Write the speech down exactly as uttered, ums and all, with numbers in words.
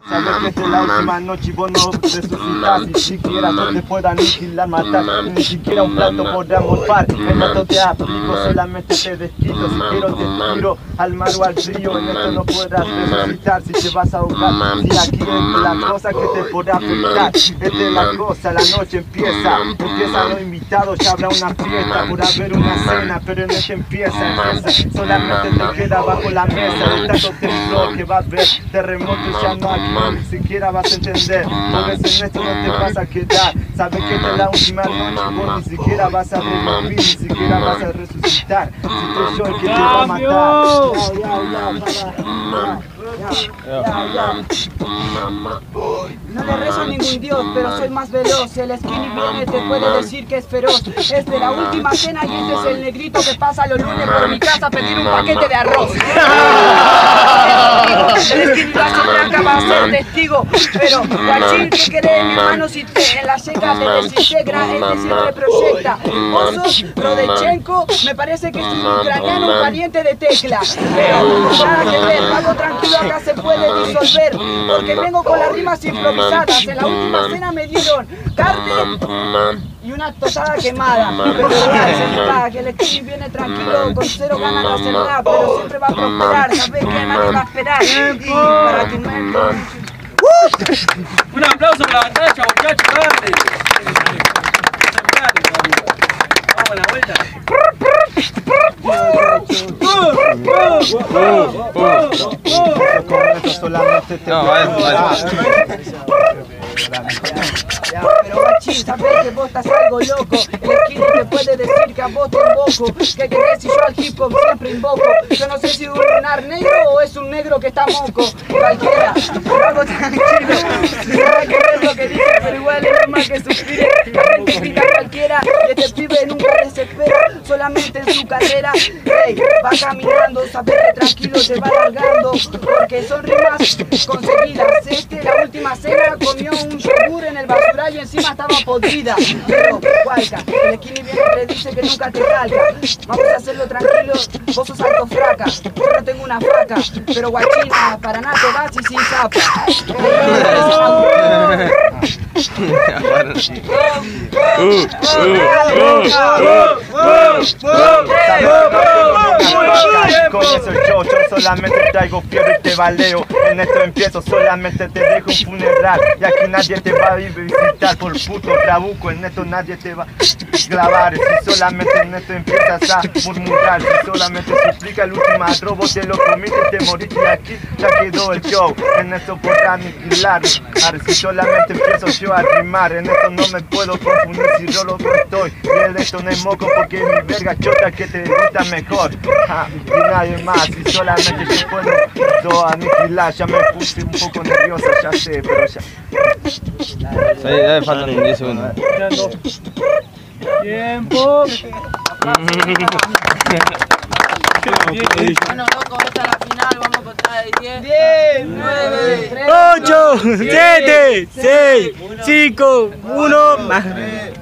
Sabes que esta es la última noche y vos no resucitas. Ni siquiera yo te puedo aniquilar, matar. Ni siquiera un plato podrá morfar. En esto te aplico, solamente te desquito. Si quiero te tiro al mar o al río. En esto no podrás resucitar si te vas a ahogar. Si aquí es la cosa que te podrá afectar. Esta es la cosa, la noche empieza. Empiezan los invitados, ya habrá una fiesta. Por haber una cena, pero en este empieza, empieza. Solamente te queda bajo la mesa. De tanto temblor que va a haber terremotos, ya no aquí ni siquiera vas a entender. Por eso en esto no te vas a quedar. Sabes que esta es la última noche, vos ni siquiera vas a revivir, ni siquiera vas a resucitar. Si soy yo el que te va a matar. Ya, ya, ya, ya. No le rezo a ningún dios, pero soy más veloz. El skinny viene, te puede decir que es feroz. Es de la última cena y este es el negrito que pasa los lunes por mi casa a pedir un paquete de arroz. El skinny va a ser blanca, va a ser testigo. Pero, guachín, ¿qué querés, mi hermano? Si te en la seca te desintegra, este siempre proyecta. Vos sos Rodechenko, me parece que es un ucraniano, un pariente de Tecla. Pero, nada que ver, algo tranquilo acá se puede disolver. Porque vengo con las rimas improvisadas. En la última cena me dieron carne y una tostada quemada. Pero nada, que el skinny viene tranquilo, con cero ganas de hacer nada, pero siempre va a prosperar. Sabés que nadie va a esperar. Y para que no un aplauso para la batalla, muchachos, dale. Vamos a la vuelta. Solamente te no, vale, vale. Pero guachín, sabés que vos estás algo loco. El skinny te puede decir que a vos te invoco. ¿Qué querés si yo al hip hop siempre invoco? Yo no sé si es un lunar negro o es un negro que está moco. Cualquiera, algo tranquilo. Nada que ver lo que dije, pero igual es normal que suspire. La gente grita cualquiera y este pibe nunca desespera. Solamente en su carrera, hey, va caminando. Sabés que tranquilo te va alargando. Porque son rimas conseguidas. Este, la última cena, comió un yogur en el basural y encima estaba podrida. Pero, guayca, el skinny viene y te dice que nunca te calca. Vamos a hacerlo tranquilo, vos sos alto fraca. Yo no tengo una faca, pero guachina, para nada te vas y sin zapa. Con eso yo, yo solamente traigo fiebre y te baleo. En esto empiezo, solamente te dejo un funeral. Y aquí nadie te va a visitar por puto trabuco. En esto nadie te va a grabar. Si solamente en esto empiezas a murmurar. Si solamente suplica el último robo, te lo comiste y te moriste. Y aquí ya quedó el show. En esto podrás aniquilar. Si solamente empiezo yo a rimar. En esto no me puedo confundir si yo lo que estoy. Y en esto no es moco porque mi verga chota que te grita mejor. Ja, y nadie más. Y solamente yo puedo yo aniquilar. Ya me puse un poco nerviosa, ya sé, pero ya. Sí, dale, faltan diez segundos. Tiempo. Bueno, loco, esta es la final, vamos a contar de diez, nueve, ocho, siete, seis, cinco, uno, más.